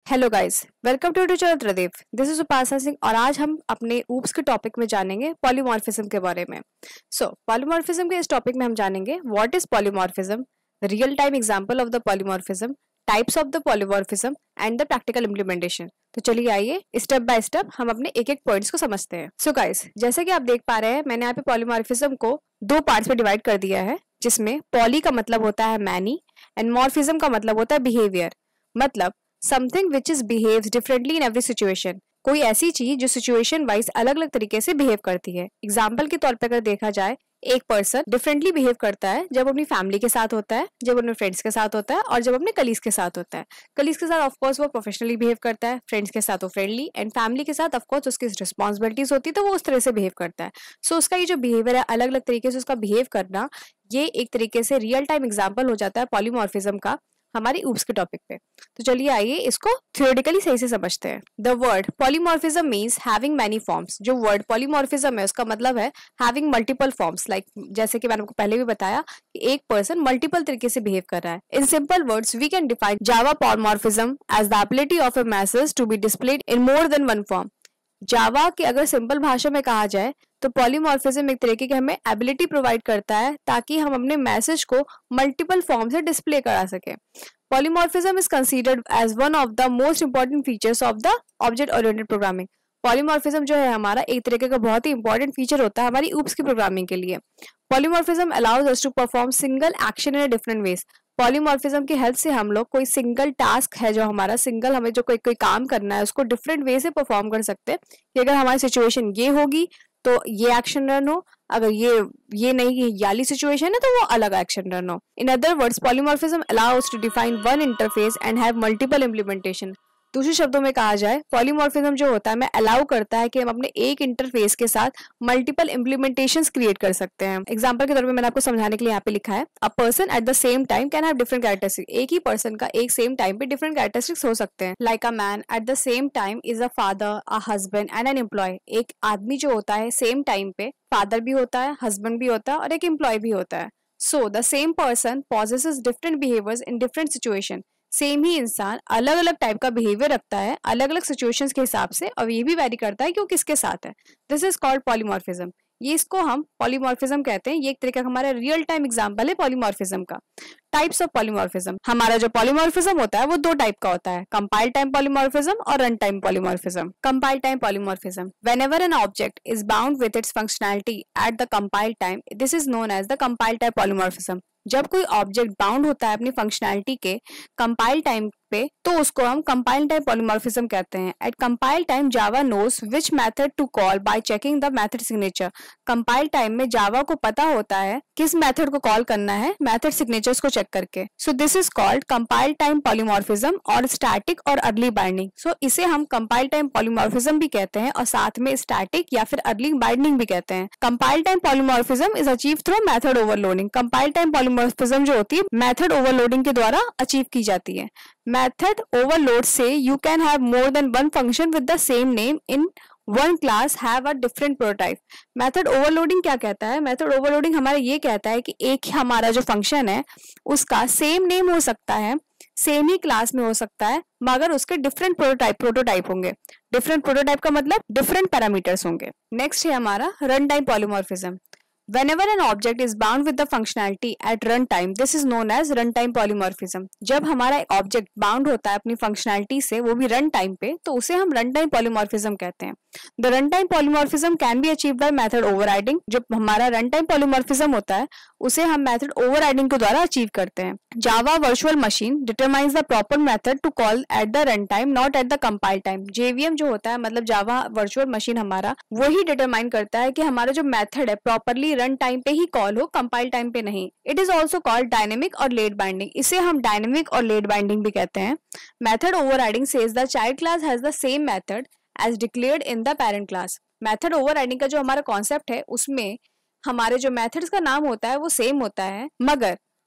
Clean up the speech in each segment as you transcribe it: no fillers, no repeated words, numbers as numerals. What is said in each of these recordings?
Hello guys, welcome to channel Tridev. This is Upasana Singh और आज हम अपने ऊप्स के टॉपिक में जानेंगे पॉलीमॉर्फिज्म के बारे में। पॉलीमॉर्फिज्म के इस टॉपिक में हम जानेंगे what is polymorphism, real time example of the polymorphism, types of the polymorphism and the practical implementation. तो चलिए आइए स्टेप बाय स्टेप हम अपने एक एक पॉइंट्स को समझते हैं। सो गाइस, जैसे कि आप देख पा रहे हैं, मैंने यहाँ पे पॉलीमॉर्फिज्म को दो पार्ट्स में डिवाइड कर दिया है, जिसमें पॉली का मतलब होता है मैनी एंड मॉर्फिज्म का मतलब होता है बिहेवियर। मतलब something which is behaves differently in every situation, कोई ऐसी चीज जो सिचुएशन वाइज अलग अलग तरीके से बिहेव करती है। एग्जाम्पल के तौर पर अगर देखा जाए, एक पर्सन डिफरेंटली बिहेव करता है जब अपनी फैमिली के साथ होता है, जब अपने फ्रेंड्स के साथ होता है और जब अपने कलीग्स के साथ होता है। कलीग्स के साथ ऑफकोर्स वो प्रोफेशनली बिहेव करता है, फ्रेंड्स के साथ वो फ्रेंडली, एंड फैमिली के साथ ऑफकोर्स उसकी रिस्पॉन्सिबिलिटीज होती है तो वो उस तरह से बिहेव करता है। सो उसका ये जो बिहेवियर है, अलग अलग तरीके से उसका बिहेव करना, ये एक तरीके से रियल टाइम एग्जाम्पल हो जाता है पॉलीमॉर्फिज्म का हमारी ऊप्स के टॉपिक पे। तो चलिए आइए इसको थ्योरेटिकली सही से समझते हैं। The word polymorphism means having many forms. जो वर्ड पॉलीमॉर्फिज्म है उसका मतलब है हैविंग मल्टीपल फॉर्म्स। लाइक जैसे कि मैंने आपको पहले भी बताया कि एक पर्सन मल्टीपल तरीके से बिहेव कर रहा है। In simple words we can define Java polymorphism as the ability of a message to be displayed in more than one form. Java की अगर सिंपल भाषा में कहा जाए तो पॉलीमॉर्फिज्म एक तरीके की हमें एबिलिटी प्रोवाइड करता है ताकि हम अपने मैसेज को मल्टीपल फॉर्म से डिस्प्ले करा सके। Polymorphism is considered as one of the most important features of the object oriented programming. Polymorphism जो है हमारा एक तरीके का बहुत ही इंपॉर्टेंट फीचर होता है हमारी ऊप्स की प्रोग्रामिंग के लिए। Polymorphism allows us to perform single action in different ways. Polymorphism की हेल्प से हम लोग कोई सिंगल टास्क है जो हमारा सिंगल हमें जो कोई काम करना है उसको डिफरेंट वे से परफॉर्म कर सकते हैं कि अगर हमारी सिचुएशन ये होगी तो ये एक्शन रन हो, अगर ये नहीं ये वाली सिचुएशन है तो वो अलग एक्शन रन हो। In other words polymorphism allows to define one interface and have multiple implementation. दूसरे शब्दों में कहा जाए, पॉलीमॉर्फिज्म जो होता है हमें अलाउ करता है कि हम अपने एक इंटरफेस के साथ मल्टीपल इम्प्लीमेंटेशंस क्रिएट कर सकते हैं। एग्जांपल के तौर पे मैंने आपको समझाने के लिए यहाँ पे लिखा है, a person at the same time can have different characteristic. एक ही पर्सन का एक सेम टाइम पे डिफरेंट कैरेक्टरिस्टिक्स हो सकते हैं। Like a man at the same time is a father, a husband and an employee. एक आदमी जो होता है सेम टाइम पे फादर भी होता है, हस्बैंड भी होता है और एक एम्प्लॉय भी होता है। So the same person possesses different behaviours in different situation. Same ही इंसान अलग अलग टाइप का बिहेवियर रखता है अलग अलग सिचुएशंस के हिसाब से, और ये भी वैरी करता है कि वो किसके साथ है। This is called polymorphism. ये इसको हम पॉलीमॉर्फिज्म कहते हैं। ये एक तरीका का हमारा रियल टाइम एग्जांपल है पॉलीमॉर्फिज्म का। टाइप्स ऑफ पॉलीमॉर्फिज्म, हमारा जो पॉलीमॉर्फिज्म होता है वो दो टाइप का होता है, कंपाइल टाइम पॉलीमॉर्फिज्म और run time polymorphism. Compile time polymorphism, whenever an object is bound with its functionality at the compile time, this is known as the compile time polymorphism. जब कोई ऑब्जेक्ट बाउंड होता है अपनी functionality के compile time पे तो उसको हम कंपाइल टाइम पॉलीमॉर्फिज्म कहते हैं। At compile time Java knows which method to call by checking the method signature. Compile time में जावा को पता होता है किस मेथड को कॉल करना है मेथड सिग्नेचर्स को चेक करके। So this is called compile time polymorphism और स्टैटिक और अर्ली बाइंडिंग। सो इसे हम कंपाइल टाइम पॉलीमॉर्फिज्म भी कहते हैं और साथ में स्टैटिक या फिर अर्ली बाइंडिंग भी कहते हैं। Compile time polymorphism is achieve through method overloading. Compile time polymorphism जो होती है मेथड ओवरलोडिंग के द्वारा अचीव की जाती है। Method overload से you can have more than one function with the same name in one class have a different prototype। Method overloading क्या कहता है? मेथड ओवरलोडिंग हमारा ये कहता है कि एक ही हमारा जो फंक्शन है उसका सेम नेम हो सकता है, सेम ही क्लास में हो सकता है, मगर उसके डिफरेंट प्रोटोटाइप होंगे। डिफरेंट प्रोटोटाइप का मतलब डिफरेंट पैरामीटर्स होंगे। नेक्स्ट है हमारा run time polymorphism. Whenever an object is bound with the functionality at runtime, this is known as runtime polymorphism। जब हमारा एक ऑब्जेक्ट बाउंड होता है अपनी फंक्शनैलिटी से वो भी रन टाइम पे तो उसे हम रन टाइम पॉलीमॉर्फिज्म कहते हैं। The run time polymorphism can be achieve by method overriding. जो हमारा रन टाइम पॉलीमॉर्फिज्म होता है उसे हम मेथड ओवरराइडिंग के द्वारा अचीव करते हैं। Java virtual machine determines the proper method to call at the run time not at the compile time. JVM जो होता है मतलब जावा वर्चुअल मशीन हमारा वही डिटरमाइन करता है कि हमारा जो मेथड है प्रॉपरली रन टाइम पे ही कॉल हो, कंपाइल टाइम पे नहीं। It is also called dynamic और लेट बाइंडिंग। इसे हम डायनेमिक और लेट बाइंडिंग भी कहते हैं। Method overriding says the child class has the same method as declared in the parent class. Method overriding का जो हमारा कॉन्सेप्ट है उसमें हमारे जो मेथड्स का नाम होता है वो सेम होता है, मगर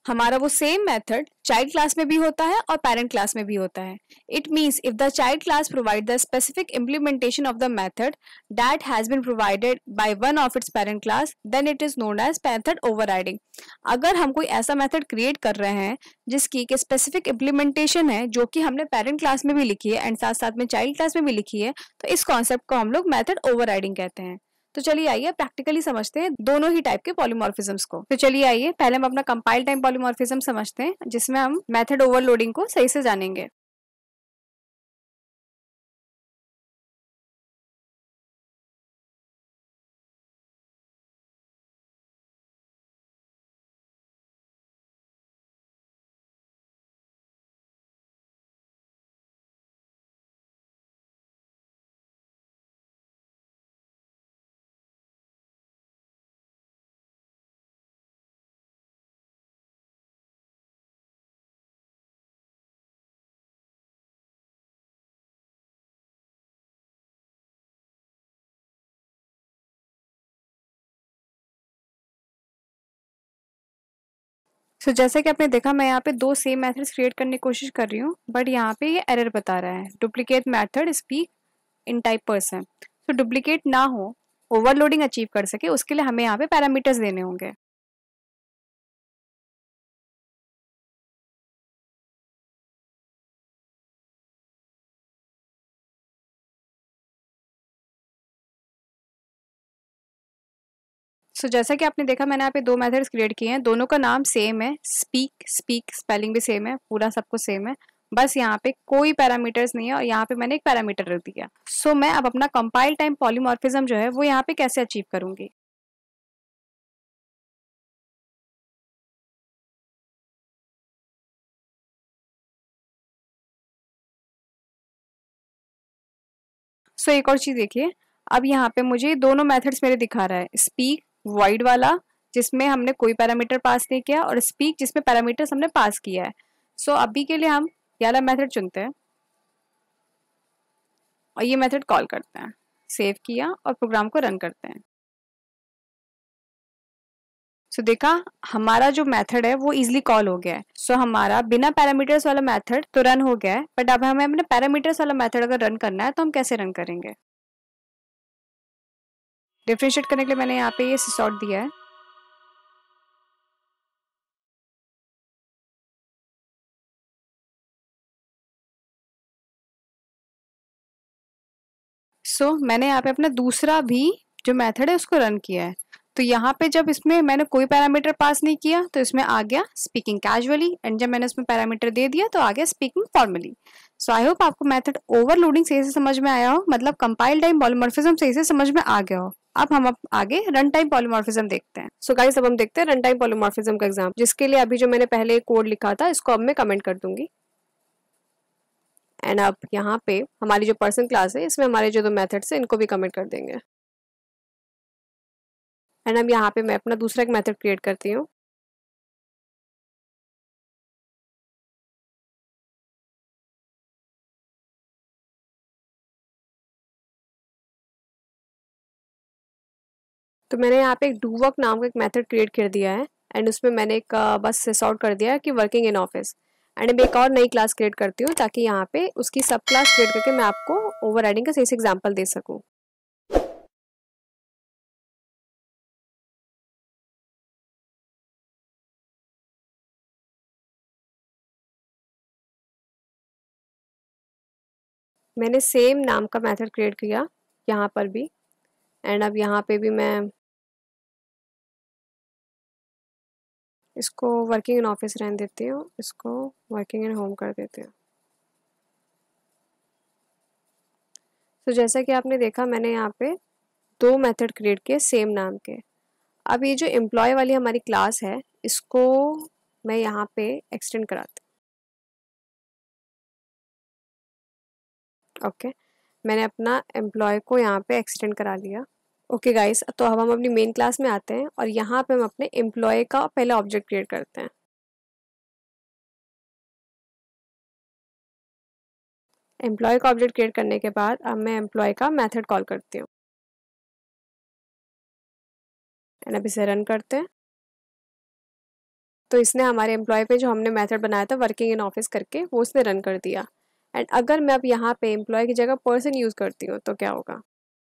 हमारा वो सेम मेथड चाइल्ड क्लास में भी होता है और पेरेंट क्लास में भी होता है. It means if the child class provide the specific implementation of the method that has been provided by one of its parent class, then it is known as method overriding. अगर हम कोई ऐसा method create कर रहे हैं जिसकी एक specific implementation है जो कि हमने पेरेंट क्लास में भी लिखी है एंड साथ साथ में चाइल्ड क्लास में भी लिखी है, तो इस कॉन्सेप्ट को हम लोग मेथड ओवरराइडिंग कहते हैं. तो चलिए आइए प्रैक्टिकली समझते हैं दोनों ही टाइप के पॉलीमॉर्फिज्म्स को. तो चलिए आइए पहले हम अपना कंपाइल टाइम पॉलीमॉर्फिज्म समझते हैं जिसमें हम मेथड ओवरलोडिंग को सही से जानेंगे. जैसा कि आपने देखा मैं यहाँ पे दो सेम मेथड्स क्रिएट करने की कोशिश कर रही हूँ, बट यहाँ पे ये एरर बता रहा है, duplicate method speak in type person. तो डुप्लीकेट ना हो, ओवरलोडिंग अचीव कर सके, उसके लिए हमें यहाँ पे पैरामीटर्स देने होंगे. जैसा कि आपने देखा मैंने यहाँ पे दो मेथड्स क्रिएट किए हैं, दोनों का नाम सेम है, स्पीक. स्पीक स्पेलिंग भी सेम है, पूरा सब कुछ सेम है, बस यहाँ पे कोई पैरामीटर्स नहीं है और यहाँ पे मैंने एक पैरामीटर रख दिया. मैं अब अपना कंपाइल टाइम पॉलीमॉर्फिज्म जो है वो यहाँ पे कैसे अचीव करूंगी. एक और चीज देखिए, अब यहाँ पे मुझे दोनों मेथड्स मेरे दिखा रहा है, स्पीक वॉइड वाला जिसमें हमने कोई पैरामीटर पास नहीं किया और स्पीक जिसमें पैरामीटर्स हमने पास किया है. अभी के लिए हम ये वाला मेथड चुनते हैं और ये मेथड कॉल करते हैं. सेव किया और प्रोग्राम को रन करते हैं. देखा हमारा जो मेथड है वो इजीली कॉल हो गया है. हमारा बिना पैरामीटर्स वाला मेथड तो रन हो गया है, बट अब हमें अपने पैरामीटर्स वाला मेथड अगर रन करना है तो हम कैसे रन करेंगे. डिफरेंशिएट करने के लिए मैंने यहाँ पे ये सॉर्ट दिया है. मैंने यहाँ पे अपना दूसरा भी जो मेथड है उसको रन किया है. तो यहाँ पे जब इसमें मैंने कोई पैरामीटर पास नहीं किया तो इसमें आ गया स्पीकिंग कैजुअली, एंड जब मैंने इसमें पैरामीटर दे दिया तो आ गया स्पीकिंग फॉर्मली. आई होप आपको मेथड ओवरलोडिंग सही से समझ में आया हो, मतलब कंपाइल टाइम पॉलीमॉर्फिज्म सही से समझ में आ गया हो. अब हम आगे रन टाइम पॉलीमॉर्फिज्म देखते हैं. गाइस अब हम देखते हैं रन टाइम पॉलीमॉर्फिज्म का एग्जाम, जिसके लिए अभी जो मैंने पहले कोड लिखा था इसको अब मैं कमेंट कर दूंगी. एंड अब यहाँ पे हमारी जो पर्सन क्लास है इसमें हमारे जो दो मेथड्स है इनको भी कमेंट कर देंगे. एंड अब यहाँ पे मैं अपना दूसरा एक मेथड क्रिएट करती हूँ. तो मैंने यहाँ पे एक डू वर्क नाम का एक मेथड क्रिएट कर दिया है एंड उसमें मैंने एक बस सॉर्ट कर दिया है कि वर्किंग इन ऑफिस. एंड मैं एक और नई क्लास क्रिएट करती हूँ ताकि यहाँ पे उसकी सब क्लास क्रिएट करके मैं आपको ओवरराइडिंग का सही से एग्जाम्पल दे सकूँ. मैंने सेम नाम का मेथड क्रिएट किया यहाँ पर भी, एंड अब यहाँ पे भी मैं इसको वर्किंग इन ऑफिस रहने देती हूँ, इसको वर्किंग इन होम कर देती हूँ. जैसा कि आपने देखा मैंने यहाँ पे दो मेथड क्रिएट किए सेम नाम के. अब ये जो एम्प्लॉय वाली हमारी क्लास है इसको मैं यहाँ पे एक्सटेंड कराती हूँ. ओके, मैंने अपना एम्प्लॉय को यहाँ पे एक्सटेंड करा लिया. ओके गाइस, तो अब हम अपनी मेन क्लास में आते हैं और यहाँ पे हम अपने एम्प्लॉय का पहला ऑब्जेक्ट क्रिएट करते हैं. एम्प्लॉय का ऑब्जेक्ट क्रिएट करने के बाद अब मैं एम्प्लॉय का मेथड कॉल करती हूँ. एंड अब इसे रन करते हैं. तो इसने हमारे एम्प्लॉय पे जो हमने मेथड बनाया था वर्किंग इन ऑफिस करके वो उसने रन कर दिया। एंड अगर मैं अब यहाँ पे एम्प्लॉय की जगह पर्सन यूज़ करती हूँ तो क्या होगा?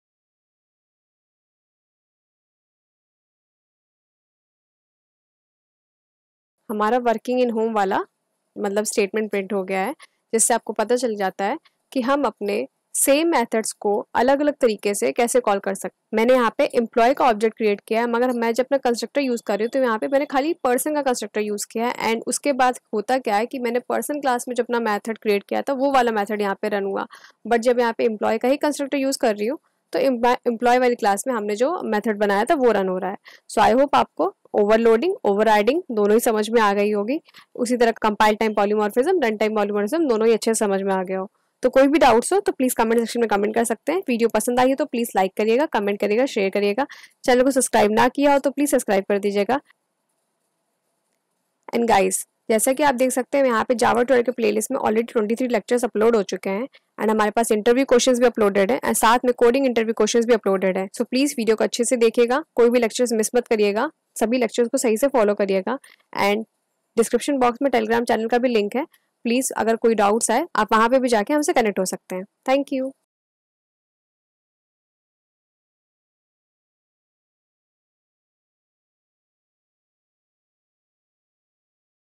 हमारा वर्किंग इन होम वाला मतलब स्टेटमेंट प्रिंट हो गया है, जिससे आपको पता चल जाता है कि हम अपने सेम मेथड्स को अलग अलग तरीके से कैसे कॉल कर सकते। मैंने यहाँ पे एम्प्लॉय का ऑब्जेक्ट क्रिएट किया है, मगर मैं जब अपना कंस्ट्रक्टर यूज़ कर रही हूँ तो यहाँ पे मैंने खाली पर्सन का कंस्ट्रक्टर यूज़ किया है। एंड उसके बाद होता क्या है कि मैंने पर्सन क्लास में जो अपना मेथड क्रिएट किया था वो वाला मेथड यहाँ पे रन हुआ, बट जब यहाँ पे एम्प्लॉय का ही कंस्ट्रक्टर यूज़ कर रही हूँ तो एम्प्लॉय वाली क्लास में हमने जो मेथड बनाया था वो रन हो रहा है। सो आई होप आपको ओवरलोडिंग ओवरराइडिंग दोनों ही समझ में आ गई होगी। उसी तरह compile time polymorphism, run time polymorphism दोनों ही अच्छे से समझ में आ गया हो। तो कोई भी डाउट्स हो तो प्लीज़ कमेंट सेक्शन में कमेंट कर सकते हैं। वीडियो पसंद आई हो तो प्लीज़ लाइक करिएगा, कमेंट करिएगा, शेयर करिएगा। चैनल को सब्सक्राइब ना किया हो तो प्लीज़ सब्सक्राइब कर दीजिएगा। एंड गाइस, जैसा कि आप देख सकते हैं यहाँ पे जावा ट्यूटोरियल के प्लेलिस्ट में ऑलरेडी 23 लेक्चर्स अपलोड हो चुके हैं। एंड हमारे पास इंटरव्यू क्वेश्चंस भी अपलोडेड है एंड साथ में कोडिंग इंटरव्यू क्वेश्चंस भी अपलोडेड है। सो प्लीज़ वीडियो को अच्छे से देखिएगा, कोई भी लेक्चर्स मिस मत करिएगा, सभी लेक्चर्स को सही से फॉलो करिएगा। एंड डिस्क्रिप्शन बॉक्स में टेलीग्राम चैनल का भी लिंक है, प्लीज़ अगर कोई डाउट्स आए आप वहाँ पे भी जाके हमसे कनेक्ट हो सकते हैं। Thank you.